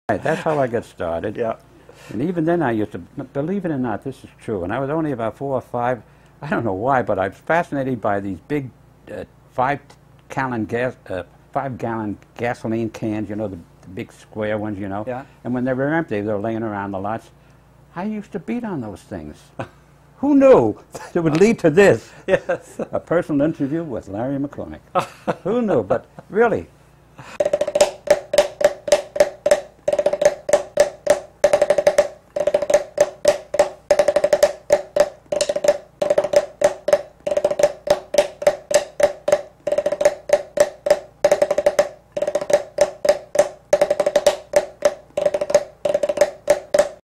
Right, that's how I got started. Yeah. And even then I used to, believe it or not, this is true, and I was only about 4 or 5, I don't know why, but I was fascinated by these big 5-gallon gasoline cans, you know, the big square ones, you know. Yeah. And when they were empty, they were laying around the lots. I used to beat on those things. Who knew it would lead to this? Yes. A personal interview with Larry McCormick. Who knew? But really,